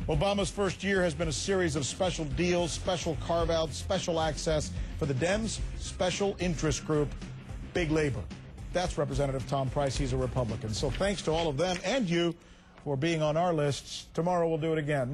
Obama's first year has been a series of special deals, special carve-outs, special access for the Dems' special interest group, Big Labor. That's Representative Tom Price. He's a Republican. So thanks to all of them and you for being on our lists. Tomorrow we'll do it again.